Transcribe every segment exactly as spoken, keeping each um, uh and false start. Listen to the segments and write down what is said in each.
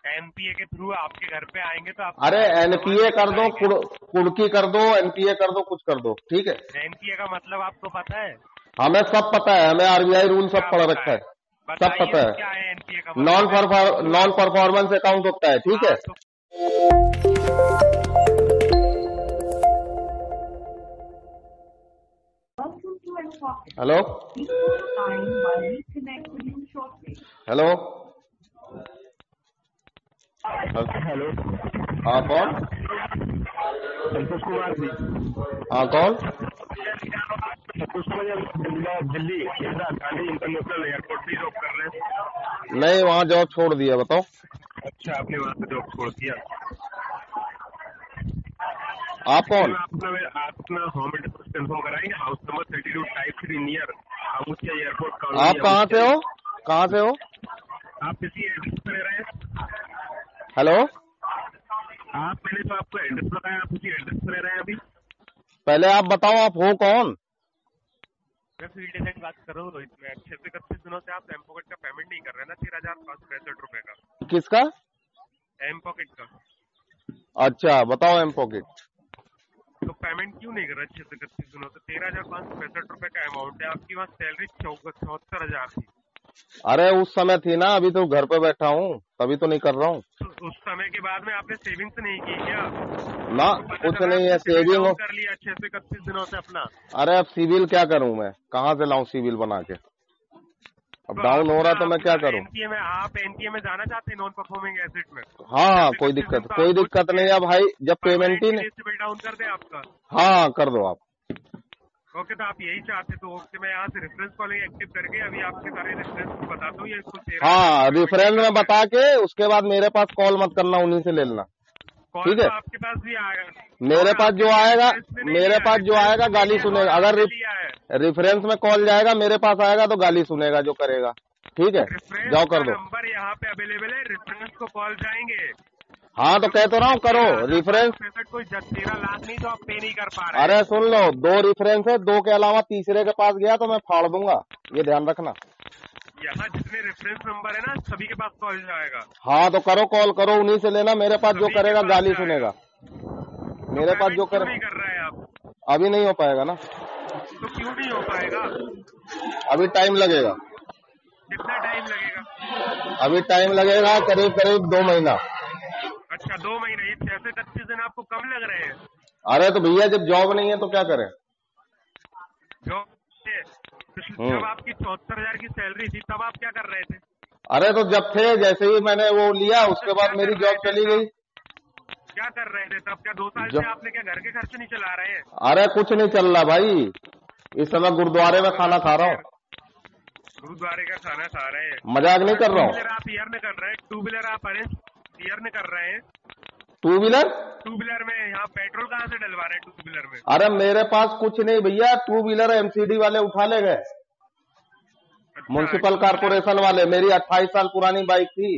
NPA के through आपके घर पे आएंगे तो आप, अरे एनपीए कर दो, कुड़की कर दो, एनपीए कर दो, कुछ कर दो, ठीक है। एनपीए का मतलब आपको पता है? हमें सब पता है, हमें आरबीआई रूल सब पढ़ रखा है, सब पता है। क्या है एनपीए का? नॉन नॉन परफॉर्मेंस अकाउंट होता है, ठीक है। हेलो हेलो हेलो, हाँ कौन? संतोष कुमार जी। हाँ कौन? संतोष कुमार, दिल्ली इंदिरा गांधी इंटरनेशनल एयरपोर्ट पे जॉब कर रहे हैं। नहीं, वहाँ जॉब छोड़ दिया, बताओ। अच्छा, आपने वहाँ पे जॉब छोड़ दिया। आप कौन? आप अपना आप अपना होम एड्रेस कंफर्म कराएंगे। House number thirty two type three near अमुचिया एयरपोर्ट कॉलोनी। आप कहाँ से हो? कहाँ से हो? आप किसी एड्रेस पे रह रहे हैं? हेलो, आप, मैंने तो आपको एड्रेस बताया, आप उसी एड्रेस पे रह रहे हैं अभी। पहले आप बताओ आप हो कौन? मैं फील्ड एजेंट बात कर रहा हूँ रोहित। मैं छह से इकतीस दिनों से आप एम पॉकेट का पेमेंट नहीं कर रहे हैं ना, तेरह हजार पाँच सौ पैंसठ रुपए का। किसका? एम पॉकेट का। अच्छा बताओ, एम पॉकेट तो पेमेंट क्यों नहीं कर रहा? छह से इकतीस दिनों से तेरह हजार पाँच सौ पैंसठ रुपए का अमाउंट है। आपकी वहाँ सैलरी चौहत्तर हजार थी। अरे उस समय थी ना, अभी तो घर पे बैठा हूँ, तभी तो नहीं कर रहा हूँ। तो उस समय के बाद में आपने सेविंग्स नहीं की क्या? ना, कुछ नहीं है सेविंग हो कर लिया छह से इकतीस दिनों से अपना। अरे अब सिविल क्या करूँ मैं, कहाँ से लाऊं सिविल बना के? अब तो डाउन हो रहा तो मैं क्या करूँ? एनपीए में आप एनपीए में जाना चाहते हैं, नॉन परफॉर्मिंग एसेट में? हाँ हाँ, कोई दिक्कत कोई दिक्कत नहीं है भाई, जब पेमेंट ही नहीं। डाउन कर दे आपका। हाँ कर दो आप। ओके, तो आप यही चाहते तो ओके, मैं यहाँ से रेफरेंस कॉलिंग एक्टिव करके अभी आपके सारे रेफरेंस बताता हूँ। ये कुछ हाँ, रेफरेंस में बता के उसके बाद मेरे पास कॉल मत करना, उन्हीं से ले लेना, ठीक है। आपके पास भी आएगा, मेरे पास जो आएगा मेरे पास जो आएगा गाली सुनेगा। अगर रेफरेंस में कॉल जाएगा मेरे पास आएगा तो गाली सुनेगा जो करेगा, ठीक है। जाओ कर दो। नंबर यहाँ पे अवेलेबल है, रेफरेंस को कॉल जाएंगे। हाँ तो कह तो रहा हूँ, करो रेफरेंस। कोई तेरह लाख नहीं तो आप पे नहीं कर पा रहे। अरे सुन लो, दो रेफरेंस है, दो के अलावा तीसरे के पास गया तो मैं फाड़ दूंगा, ये ध्यान रखना। यहाँ जितने रेफरेंस नंबर है ना, सभी के पास कॉल जाएगा। हाँ तो करो, कॉल करो, उन्हीं से लेना। मेरे पास जो करेगा गाली सुनेगा, मेरे पास जो करे। नहीं कर रहे हैं आप? अभी नहीं हो पाएगा ना। तो क्यों नहीं हो पाएगा? अभी टाइम लगेगा। कितना टाइम लगेगा? अभी टाइम लगेगा करीब करीब दो महीना। अच्छा, दो महीने। ये छह से इकतीस दिन आपको कम लग रहे हैं? अरे तो भैया जब जॉब नहीं है तो क्या करें? जॉब जब आपकी चौहत्तर हजार की सैलरी थी तब आप क्या कर रहे थे? अरे तो जब थे, जैसे ही मैंने वो लिया उसके बाद मेरी जॉब चली गई। क्या कर रहे थे तब? क्या दो साल से आपने क्या घर के खर्च नहीं चला रहे हैं? अरे कुछ नहीं चल रहा भाई, इस समय गुरुद्वारे में खाना खा रहा हूँ। गुरुद्वारे का खाना खा रहे हैं? मजाक नहीं कर रहा हूँ। टू व्हीलर आप ईयर में कर रहे हैं? टू व्हीलर आप अरेंज ईयर में कर रहे हैं? टू व्हीलर टू व्हीलर में यहाँ पेट्रोल कहाँ से डलवा रहे हैं टू व्हीलर में? अरे मेरे पास कुछ नहीं भैया, टू व्हीलर एमसीडी वाले उठा ले गए। अच्छा, म्युनिसिपल कारपोरेशन वाले। मेरी अट्ठाईस साल पुरानी बाइक थी।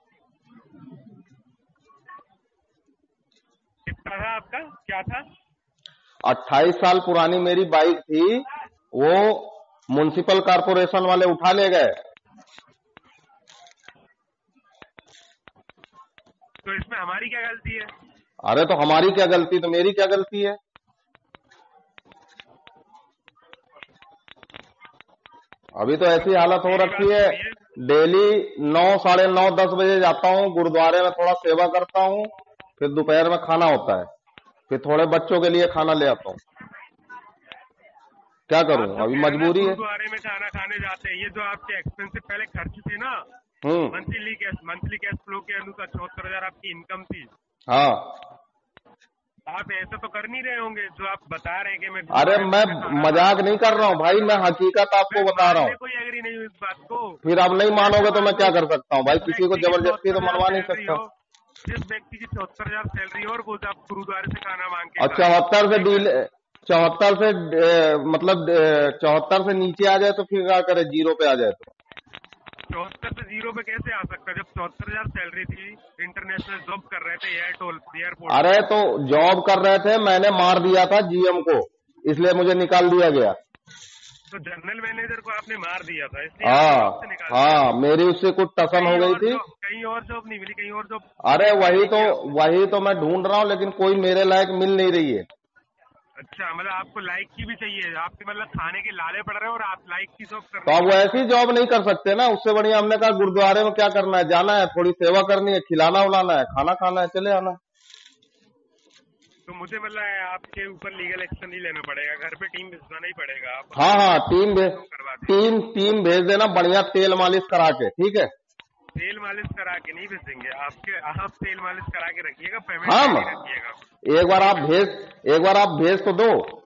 कितना था आपका? क्या था? अट्ठाईस साल पुरानी मेरी बाइक थी, वो म्युनिसिपल कारपोरेशन वाले उठा ले गए। तो इसमें हमारी क्या गलती है? अरे तो हमारी क्या गलती, तो मेरी क्या गलती है? अभी तो ऐसी हालत हो रखी है, डेली नौ साढ़े नौ दस बजे जाता हूँ गुरुद्वारे में, थोड़ा सेवा करता हूँ, फिर दोपहर में खाना होता है, फिर थोड़े बच्चों के लिए खाना ले आता हूँ। क्या करूँ, अभी मजबूरी है। गुरुद्वारे में खाना खाने जाते हैं, ये जो आपके एक्सपेंसिव पहले खर्च थे ना, monthly cash monthly cash flow के अनुसार चौहत्तर हजार आपकी इनकम थी। हाँ, आप ऐसा तो कर नहीं रहे होंगे जो आप बता रहे हैं कि मैं। अरे मैं मजाक नहीं कर रहा हूँ भाई, मैं हकीकत आपको बता रहा हूँ। कोई एग्री नहीं हुई इस बात को। फिर आप नहीं मानोगे तो मैं क्या कर सकता हूँ भाई, किसी को जबरदस्ती तो मनवा नहीं सकता। जिस व्यक्ति की चौहत्तर हजार सैलरी और वो आप गुरुद्वारे से खाना मांग के, और चौहत्तर से डील चौहत्तर से मतलब चौहत्तर से नीचे आ जाए तो फिर क्या करे, जीरो पे आ जाए तो? चौहत्तर से जीरो पे कैसे आ सकता, जब चौहत्तर हजार सैलरी थी, इंटरनेशनल जॉब कर रहे थे एयरटोल एयरपोर्ट। अरे तो जॉब कर रहे थे, मैंने मार दिया था जीएम को, इसलिए मुझे निकाल दिया गया। तो जनरल मैनेजर को आपने मार दिया था, इसलिए हाँ हाँ, मेरी उससे कुछ टसन हो गई थी। कहीं और जॉब नहीं मिली, कहीं और जॉब? अरे वही तो वही तो मैं ढूंढ रहा हूँ, लेकिन कोई मेरे लायक मिल नहीं रही है। अच्छा, मतलब आपको लाइक की भी चाहिए, आपके मतलब खाने के लाले पड़ रहे हैं और आप लाइक की जॉब कर रहे तो अब वैसी जॉब नहीं कर सकते ना, उससे बढ़िया हमने कहा गुरुद्वारे में क्या करना है, जाना है, थोड़ी सेवा करनी है, खिलाना उलाना है, खाना खाना है, चले आना। तो मुझे मतलब आपके ऊपर लीगल एक्शन ही लेना पड़ेगा, घर पे टीम भिजवाना ही पड़ेगा। आप हाँ हाँ, टीम भेज टीम टीम भेज देना, बढ़िया तेल मालिश करा के, ठीक है? तेल मालिश करा के नहीं भेजेंगे आपके, आप तेल मालिश करा के रखिएगा, पेमेंट हाँ रखिएगा। एक बार आप भेज एक बार आप भेज तो दो।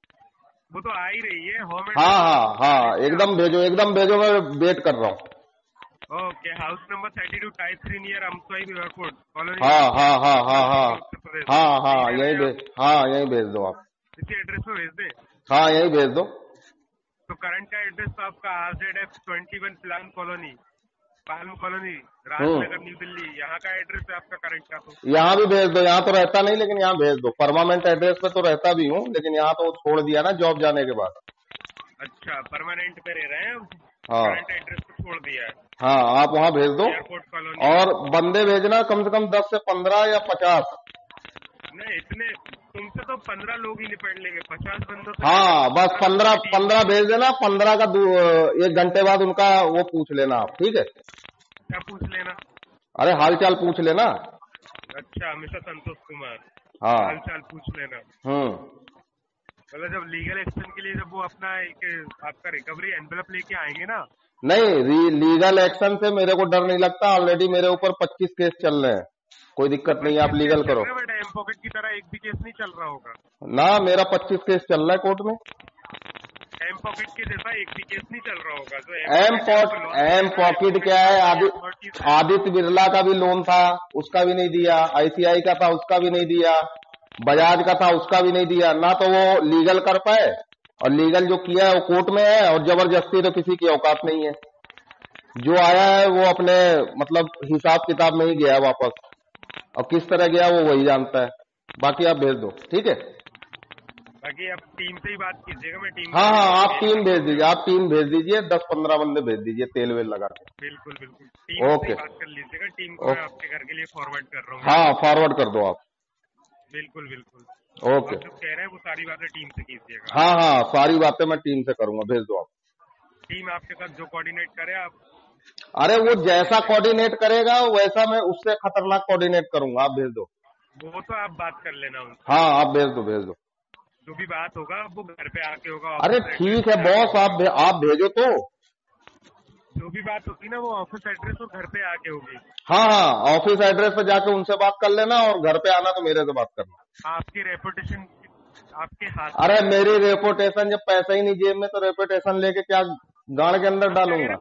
वो तो आ ही रही है होम। हाँ हाँ हाँ, एकदम भेजो एकदम भेजो, मैं वेट कर रहा हूँ। Okay, house number thirty two type three near अमसोई एयरपोर्ट कॉलोनी। हाँ हाँ हाँ हाँ हाँ हाँ हाँ, यही भेज हाँ यही भेज दो आप। इसी एड्रेस पे भेज दे। हाँ यही भेज दो। तो करंट का एड्रेस तो आपका R Z F twenty one plan colony, Palam colony, Rajnagar, new Delhi, यहाँ का एड्रेस है आपका करंट का। तो यहाँ भी भेज दो, यहाँ तो रहता नहीं, लेकिन यहाँ भेज दो। परमानेंट एड्रेस पे तो रहता भी हूँ, लेकिन यहाँ तो छोड़ दिया ना जॉब जाने के बाद। अच्छा, परमानेंट पे रह रहे हैं? हाँ, करंट एड्रेस पे छोड़ दिया है। हाँ, आप वहाँ भेज दो। Airport colony. और बंदे भेजना कम से कम दस से पंद्रह या पचास। नहीं, इतने तुमसे तो पंद्रह लोग ही निपट लेंगे, पचास बंदों से। हाँ, बस पंद्रह पंद्रह भेज देना। पंद्रह का एक घंटे बाद उनका वो पूछ लेना आप, ठीक है? क्या पूछ लेना? अरे हाल चाल पूछ लेना। अच्छा, मिस्टर संतोष कुमार, हाँ, हाल चाल पूछ लेना। हम्म मतलब जब लीगल एक्शन के लिए जब वो अपना एक आपका रिकवरी एनवेलप लेके आएंगे ना। नहीं, लीगल एक्शन से मेरे को डर नहीं लगता। ऑलरेडी मेरे ऊपर पच्चीस केस चल रहे हैं, कोई दिक्कत नहीं है, आप लीगल करो। एम पॉकेट की तरह एक भी केस नहीं चल रहा होगा ना, मेरा पच्चीस केस चल रहा है कोर्ट में। एम पॉकेट के जैसा एक भी केस नहीं चल रहा होगा। जो एम पॉकेट एम पॉकेट क्या है? आदित्य आदित्य बिरला का भी लोन था, उसका भी नहीं दिया। आईसीआई का था, उसका भी नहीं दिया। बजाज का था, उसका भी नहीं दिया। ना तो वो लीगल कर पाए, और लीगल जो किया है वो कोर्ट में है, और जबरदस्ती तो किसी की औकात नहीं है। जो आया है वो अपने मतलब हिसाब किताब में ही गया वापस, और किस तरह गया वो वही जानता है। बाकी आप भेज दो, ठीक है? बाकी आप टीम से ही बात कीजिएगा, मैं टीम। हाँ हाँ, आप टीम भेज दीजिए, आप टीम भेज दीजिए, दस पंद्रह बंदे भेज दीजिए तेल वेल लगा के। बिल्कुल बिल्कुल, टीम ओके, से बात कर लीजिएगा। टीम को मैं आपके घर के लिए फॉरवर्ड कर रहा हूँ। हाँ, फॉरवर्ड कर दो आप। बिल्कुल बिल्कुल, ओके। जो कह रहे हैं वो सारी बातें टीम से कीजिएगा। हाँ हाँ, सारी बातें मैं टीम से करूंगा, भेज दो आप। टीम आपके साथ जो कोऑर्डिनेट करे आप। अरे वो जैसा कोऑर्डिनेट करेगा वैसा मैं उससे खतरनाक कोऑर्डिनेट करूंगा, आप भेज दो। वो तो आप बात कर लेना उनसे। हाँ, आप भेज दो भेज दो। जो भी बात होगा वो घर पे आके होगा। अरे ठीक है बॉस, आप भे, आप भेजो तो। जो भी बात होगी ना वो ऑफिस एड्रेस और घर पे आके होगी। हाँ हाँ, ऑफिस एड्रेस पे जाके उनसे बात कर लेना, और घर पे आना तो मेरे से बात करना। आपकी रेपुटेशन आपके हाथ। अरे मेरी रेपुटेशन, जब पैसा ही नहीं जेब में तो रेपुटेशन लेके क्या गाड़ के अंदर डालूंगा?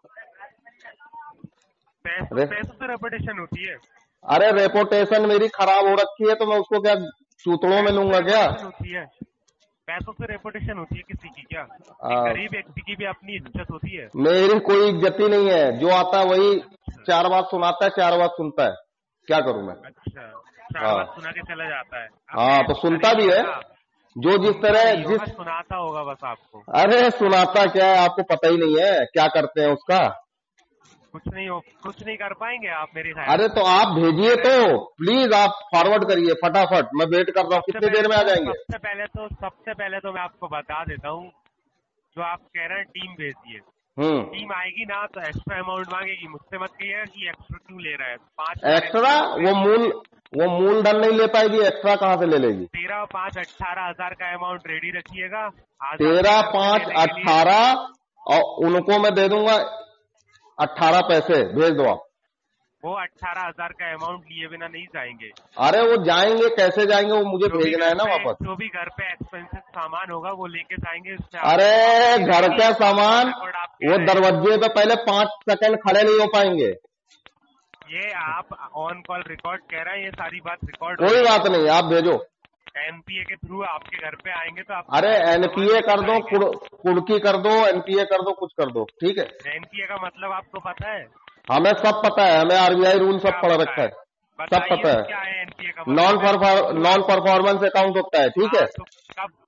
पैसों से रेपुटेशन होती है। अरे रेपुटेशन मेरी खराब हो रखी है, तो मैं उसको क्या चूतड़ों में लूंगा क्या? होती है, पैसों से रेपुटेशन होती है किसी की क्या? गरीब व्यक्ति की भी अपनी इज्जत होती है। मेरी कोई इज्जत ही नहीं है, जो आता है वही चार बात सुनाता है, चार बात सुनता है। क्या करूं मैं? अच्छा, चार बात सुना के चला जाता है। हाँ, तो सुनता भी है, जो जिस तरह जिस सुनाता होगा बस आपको। अरे सुनाता क्या है, आपको पता ही नहीं है क्या करते हैं उसका। कुछ नहीं हो, कुछ नहीं कर पाएंगे आप मेरे ख्याल। अरे तो आप भेजिए तो प्लीज, आप फॉरवर्ड करिए फटाफट, मैं वेट कर रहा हूँ। कितनी देर में आ जाएंगे? सबसे पहले तो सबसे पहले तो मैं आपको बता देता हूँ, जो आप कह रहे हैं टीम भेजिए। हम्म टीम आएगी ना तो एक्स्ट्रा अमाउंट मांगेगी, मुझसे मत कहिए कि एक्स्ट्रा क्यों ले रहा है। पाँच एक्स्ट्रा वो मूल वो मूलधन नहीं ले पाएगी, एक्स्ट्रा कहाँ से ले लेगी? तेरह पाँच अट्ठारह हजार का अमाउंट रेडी रखिएगा। तेरह पाँच अट्ठारह, और उनको मैं दे दूंगा अट्ठारह पैसे, भेज दो आप। वो अट्ठारह हजार का अमाउंट लिए बिना नहीं जाएंगे। अरे वो जाएंगे, कैसे जाएंगे? वो मुझे भेजना है ना वापस। जो भी घर पे एक्सपेंसिव सामान होगा वो लेके जाएंगे। अरे घर का सामान वो दरवाजे पे पहले पाँच सेकंड खड़े नहीं हो पाएंगे। ये आप ऑन कॉल रिकॉर्ड कह रहे हैं, ये सारी बात रिकॉर्ड। कोई बात नहीं, आप भेजो। एनपीए के थ्रू आपके घर पे आएंगे तो आप। अरे एनपीए कर दो, कुड़की कर दो, एनपीए कर दो, कुछ कर दो, ठीक है? एनपीए का मतलब आपको पता है? हमें सब पता है, हमें आरबीआई रूल सब पढ़ रखा है, सब पता है। क्या है एनपीए का? नॉन नॉन परफॉर्मेंस अकाउंट होता है, ठीक है? तो कब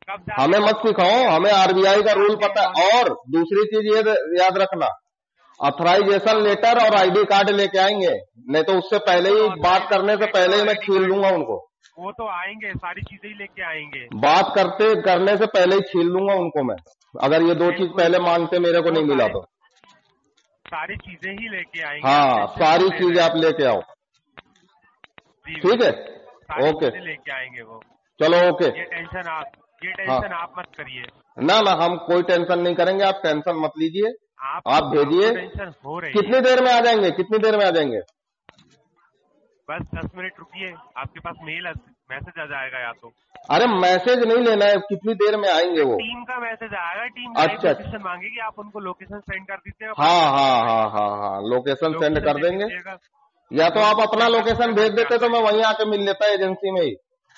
कब जा हमें मत सिखाओ, हमें आरबीआई का रूल पता है। और दूसरी चीज ये याद रखना, ऑथराइजेशन लेटर और आईडी कार्ड लेके आएंगे, नहीं तो उससे पहले ही बात करने से पहले ही मैं छील लूंगा उनको। वो तो आएंगे, सारी चीजें ही लेके आएंगे। बात करते करने से पहले ही छील लूंगा उनको मैं, अगर ये दो चीज पहले मांगते मेरे को नहीं मिला तो। सारी चीजें ही लेके आएंगे। हाँ, सारी चीजें आप लेके आओ, ठीक है, ओके लेके आएंगे वो। चलो ओके, ये टेंशन आप ये टेंशन हाँ। आप मत करिए। ना ना, हम कोई टेंशन नहीं करेंगे, आप टेंशन मत लीजिए, आप, आप भेजिए। टेंशन हो रही कितनी देर में आ जाएंगे, कितनी देर में आ जाएंगे? बस दस मिनट रुकिए, आपके पास मेल मैसेज आ जाएगा या तो। अरे मैसेज नहीं लेना है, कितनी देर में आएंगे वो? टीम का मैसेज आएगा, टीम अच्छा लोकेशन मांगेगी, आप उनको लोकेशन सेंड कर दीजिएगा। हाँ हाँ हाँ हाँ हाँ, लोकेशन सेंड कर देंगे, या तो आप अपना लोकेशन भेज देते तो मैं वहीं आके मिल लेता एजेंसी में ही।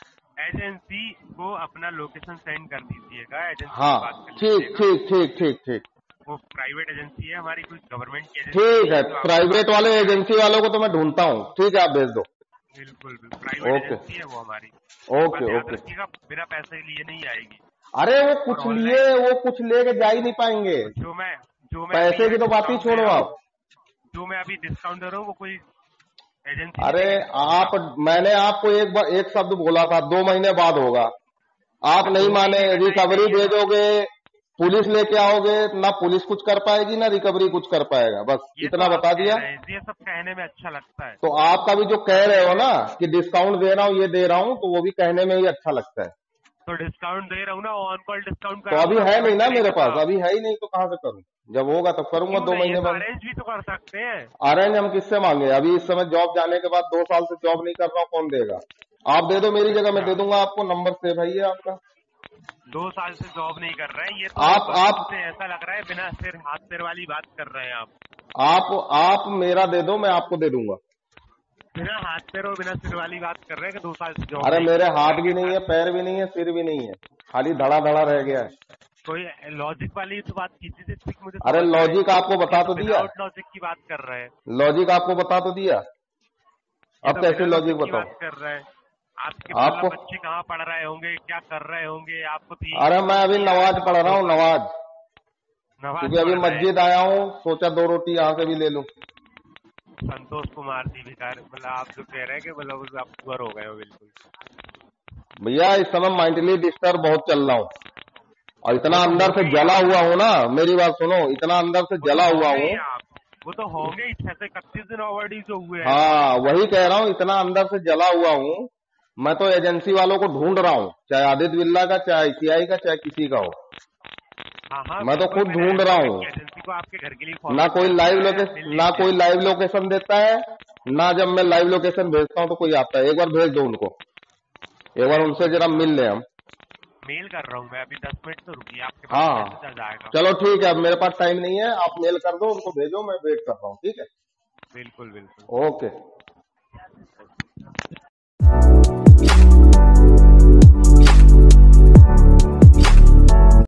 एजेंसी को अपना लोकेशन सेंड कर दीजिएगा, एजेंसी हाँ ठीक ठीक ठीक ठीक ठीक। वो प्राइवेट एजेंसी है हमारी, कोई गवर्नमेंट की एजेंसी ठीक है, प्राइवेट वाले एजेंसी वालों को तो मैं ढूंढता हूँ, ठीक है आप भेज दो। बिल्कुल बिल्कुल, प्राइवेट एजेंसी है वो हमारी। ओके ओके, बिना पैसे लिए नहीं आएगी। अरे वो कुछ लिए, वो कुछ लेके जा ही नहीं पाएंगे। जो मैं जो मैं पैसे की तो बात ही छोड़ो आप, जो मैं अभी डिस्काउंट दे रहा हूँ वो कोई एजेंसी। अरे आप, मैंने आपको एक बार एक शब्द बोला था, दो महीने बाद होगा, आप नहीं माने, रिकवरी भेजोगे, पुलिस लेके आओगे, ना पुलिस कुछ कर पाएगी ना रिकवरी कुछ कर पाएगा, बस इतना तो बता दिया। ये सब कहने में अच्छा लगता है, तो आपका भी जो कह रहे हो ना कि डिस्काउंट दे रहा हूँ, ये दे रहा हूँ, तो वो भी कहने में ही अच्छा लगता है। तो डिस्काउंट दे रहा हूँ ना, ऑन कॉल डिस्काउंट। तो अभी है नहीं ना मेरे पास, अभी है ही नहीं, तो कहाँ से करूँ? जब होगा तब करूंगा, दो महीने बाद। अरेंज भी तो कर सकते हैं। अरेंज हम किससे मांगे? अभी इस समय जॉब जाने के बाद दो साल से जॉब नहीं कर रहा हूँ, कौन देगा? आप दे दो मेरी जगह, मैं दे दूंगा आपको, नंबर सेव है ये आपका। दो साल से जॉब नहीं कर रहे हैं, ये तो आप आप से ऐसा लग रहा है बिना सिर हाथ सिर वाली बात कर रहे हैं आप। आप आप मेरा दे दो, मैं आपको दे दूंगा। बिना हाथ पैर और बिना सिर वाली बात कर रहे हैं कि दो साल से जॉब। अरे मेरे हाथ भी नहीं है, पैर भी नहीं है, सिर भी नहीं है, खाली धड़ा धड़ा रह गया है। कोई लॉजिक वाली तो बात कीजिए मुझे। अरे लॉजिक आपको बता तो दिया, लॉजिक की बात कर रहे हैं। लॉजिक आपको बता तो दिया, अब कैसे लॉजिक बताओ? कर रहे हैं आपके आपको बच्चे कहाँ पढ़ रहे होंगे, क्या कर रहे होंगे आपको? अरे मैं अभी नमाज पढ़ रहा हूँ, नमाज, क्योंकि अभी मस्जिद आया हूँ, सोचा दो रोटी यहाँ से भी ले लूं। संतोष कुमार जी भिखारी, मतलब आप जो कह रहे हैं कि मतलब आप पुअर हो गए हो बिल्कुल। भैया इस समय मेंटली डिस्टर्ब बहुत चल रहा हूँ, और इतना अंदर से जला हुआ हूँ ना, मेरी बात सुनो, इतना अंदर से जला हुआ हूँ। वो तो होंगे ही, छह से इकतीस दिन ऑलरेडी जो हुए हैं। हाँ वही कह रहा हूँ, इतना अंदर से जला हुआ हूँ। मैं तो एजेंसी वालों को ढूंढ रहा हूँ, चाहे आदित्य बिरला का, चाहे आईसीआई का, चाहे किसी का हो। हाँ हाँ, मैं तो खुद ढूंढ रहा हूँ। एजेंसी को आपके घर के लिए ना कोई लाइव लोकेशन, ना कोई लाइव लोकेशन देता है, ना जब मैं लाइव लोकेशन भेजता हूँ तो कोई आता है। एक बार भेज दो उनको, एक बार उनसे जरा मिल ले। हम मेल कर रहा हूँ मैं अभी, दस मिनट तो रुकिए, आपके पास हाँ चल जाएगा। चलो ठीक है, अब मेरे पास टाइम नहीं है, आप मेल कर दो, उनको भेजो, मैं वेट कर रहा हूँ, ठीक है? बिल्कुल बिल्कुल, ओके।